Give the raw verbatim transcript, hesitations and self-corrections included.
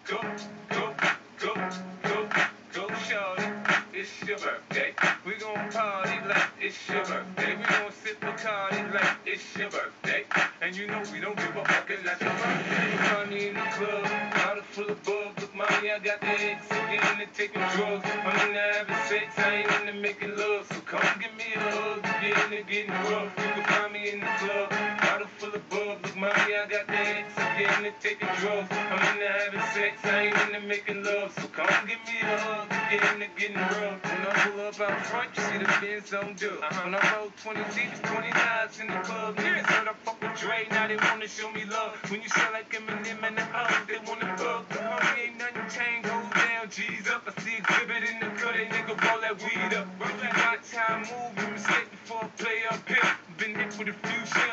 Go, go, go, go, go, shorty. It's your birthday. We gon' party like it's your birthday. We gon' sip Bacardi like it's your birthday. And you know we don't give a fuck, it's not your birthday. Find me in the club, bottle full of bug. Look, mommy, I got the eggs, so get into taking drugs. I'm into having sex, I ain't into making love. So come give me a hug, get into getting rough. You can find me in the club, bottle full of bug. Look, mommy, I got the eggs, so get into taking drugs. I'm into having sex, I ain't into making love. So come give me a hug, get into getting rough. When I pull up out front, you see the Benz on dub. Uh-huh. When I roll twenty G's, twenty nines in the club. Niggas heard I fuck with Dre, now they wanna show me love. When you sell like Eminem and the O's, they wanna bug. Homie, ain't nothing changed, hold down, G's up. I see exhibit in the cut, they nigga roll that weed up. If you watch how I move, you mistake before I play up here. Been hit with a few shit.